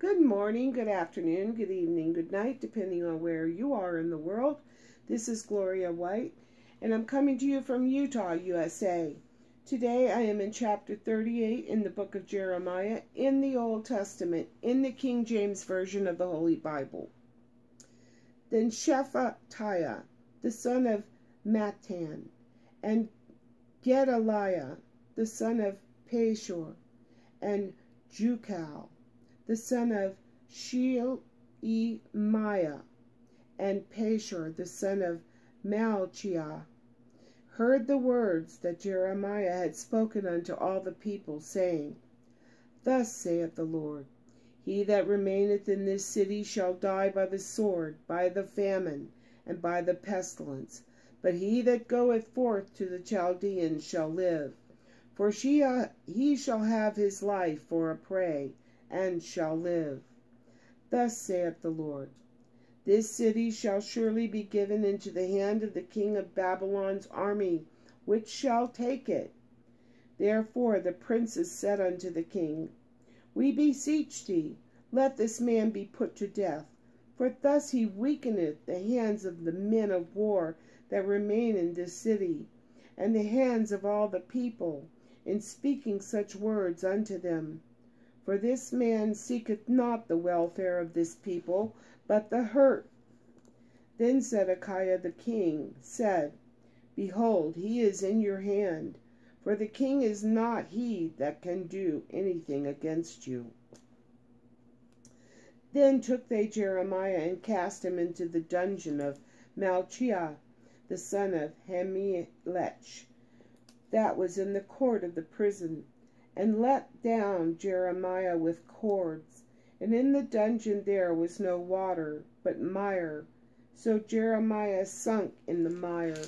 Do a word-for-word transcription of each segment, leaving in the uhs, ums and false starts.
Good morning, good afternoon, good evening, good night, depending on where you are in the world. This is Gloria White, and I'm coming to you from Utah, U S A. Today I am in chapter thirty-eight in the book of Jeremiah in the Old Testament, in the King James Version of the Holy Bible. Then Shephatiah, the son of Mattan, and Gedaliah, the son of Pashur, and Jucal, the son of Sheelemiah, and Pashur, the son of Malchiah, heard the words that Jeremiah had spoken unto all the people, saying, Thus saith the Lord, He that remaineth in this city shall die by the sword, by the famine, and by the pestilence. But he that goeth forth to the Chaldeans shall live. For she, uh, he shall have his life for a prey, and shall live. Thus saith the Lord, This city shall surely be given into the hand of the king of Babylon's army, which shall take it. Therefore the princes said unto the king, We beseech thee, let this man be put to death, for thus he weakeneth the hands of the men of war that remain in this city, and the hands of all the people, in speaking such words unto them. For this man seeketh not the welfare of this people, but the hurt. Then Zedekiah the king said, Behold, he is in your hand, for the king is not he that can do anything against you. Then took they Jeremiah and cast him into the dungeon of Malchiah, the son of Hamelech, that was in the court of the prison, and let down Jeremiah with cords. And in the dungeon there was no water, but mire. So Jeremiah sunk in the mire.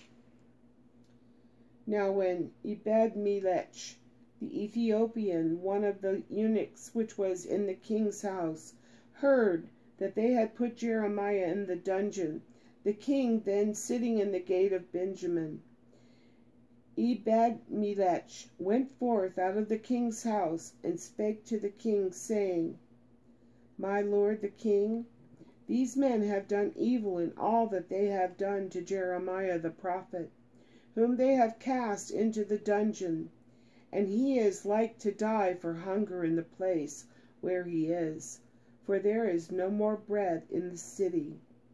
Now when Ebed-melech, the Ethiopian, one of the eunuchs which was in the king's house, heard that they had put Jeremiah in the dungeon, the king then sitting in the gate of Benjamin, Ebed-melech went forth out of the king's house, and spake to the king, saying, My lord the king, these men have done evil in all that they have done to Jeremiah the prophet, whom they have cast into the dungeon, and he is like to die for hunger in the place where he is, for there is no more bread in the city.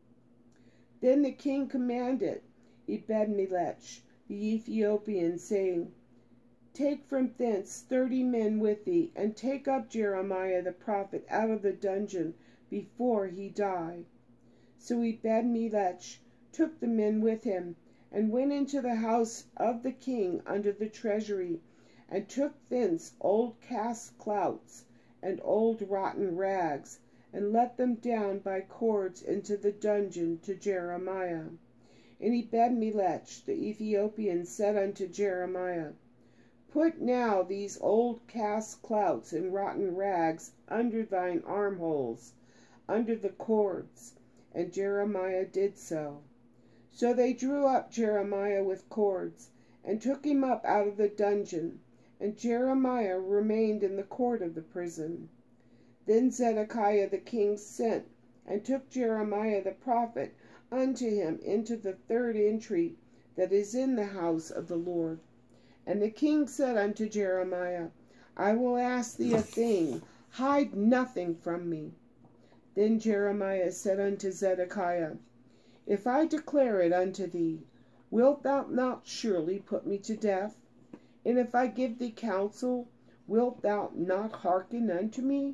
Then the king commanded Ebed-melech, the Ethiopian, saying, Take from thence thirty men with thee, and take up Jeremiah the prophet out of the dungeon before he die. So Ebed-melech took the men with him, and went into the house of the king under the treasury, and took thence old cast clouts and old rotten rags, and let them down by cords into the dungeon to Jeremiah. And Ebed-melech the Ethiopian said unto Jeremiah, Put now these old cast clouts and rotten rags under thine armholes, under the cords. And Jeremiah did so. So they drew up Jeremiah with cords, and took him up out of the dungeon, and Jeremiah remained in the court of the prison. Then Zedekiah the king sent, and took Jeremiah the prophet unto him into the third entry that is in the house of the Lord. And the king said unto Jeremiah, I will ask thee a thing, hide nothing from me. Then Jeremiah said unto Zedekiah, If I declare it unto thee, wilt thou not surely put me to death? And if I give thee counsel, wilt thou not hearken unto me?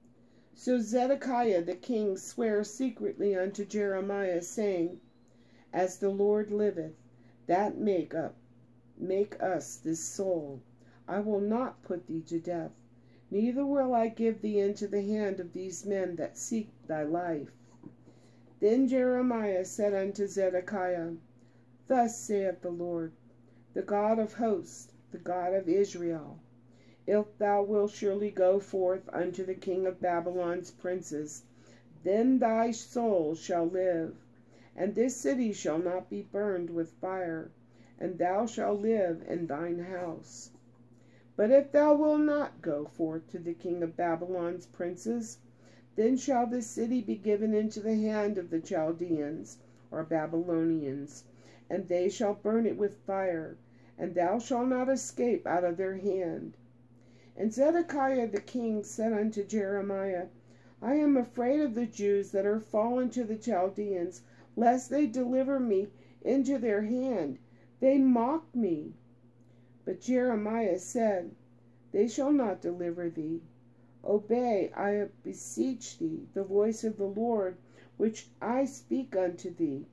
So Zedekiah the king sware secretly unto Jeremiah, saying, As the Lord liveth, that make up, make us this soul, I will not put thee to death, neither will I give thee into the hand of these men that seek thy life. Then Jeremiah said unto Zedekiah, Thus saith the Lord, the God of hosts, the God of Israel, If thou wilt surely go forth unto the king of Babylon's princes, then thy soul shall live, and this city shall not be burned with fire, and thou shalt live in thine house. But if thou wilt not go forth to the king of Babylon's princes, Then shall this city be given into the hand of the Chaldeans, or Babylonians, and they shall burn it with fire, and thou shalt not escape out of their hand. And Zedekiah the king said unto Jeremiah, I am afraid of the Jews that are fallen to the Chaldeans, lest they deliver me into their hand. They mock me. But Jeremiah said, They shall not deliver thee. Obey, I beseech thee, the voice of the Lord, which I speak unto thee.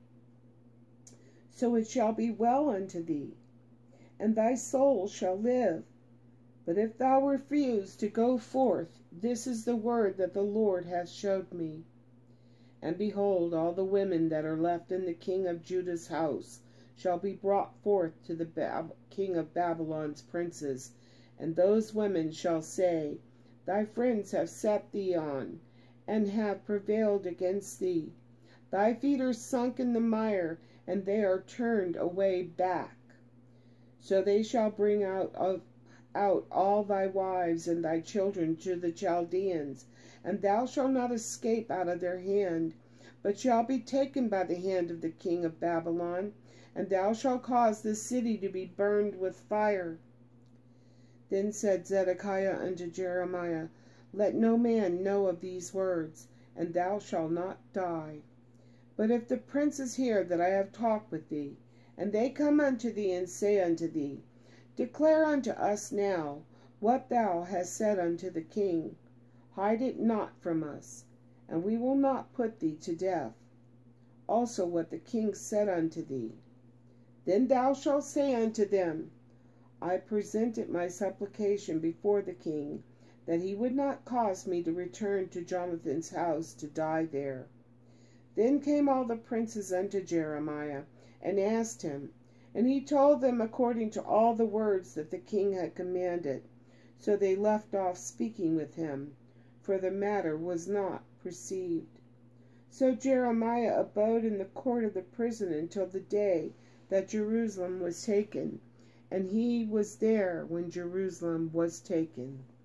So it shall be well unto thee, and thy soul shall live. But if thou refuse to go forth, this is the word that the Lord hath showed me. And behold, all the women that are left in the king of Judah's house shall be brought forth to the Bab king of Babylon's princes, and those women shall say, Thy friends have set thee on, and have prevailed against thee. Thy feet are sunk in the mire, and they are turned away back. So they shall bring out of out all thy wives and thy children to the Chaldeans, and thou shalt not escape out of their hand, but shall be taken by the hand of the king of Babylon, and thou shalt cause the city to be burned with fire. Then said Zedekiah unto Jeremiah, Let no man know of these words, and thou shalt not die. But if the princes hear that I have talked with thee, and they come unto thee and say unto thee, Declare unto us now what thou hast said unto the king, hide it not from us, and we will not put thee to death. Also what the king said unto thee. Then thou shalt say unto them, I presented my supplication before the king, that he would not cause me to return to Jonathan's house to die there. Then came all the princes unto Jeremiah, and asked him, and he told them according to all the words that the king had commanded. So they left off speaking with him, for the matter was not perceived. So Jeremiah abode in the court of the prison until the day that Jerusalem was taken, and he was there when Jerusalem was taken.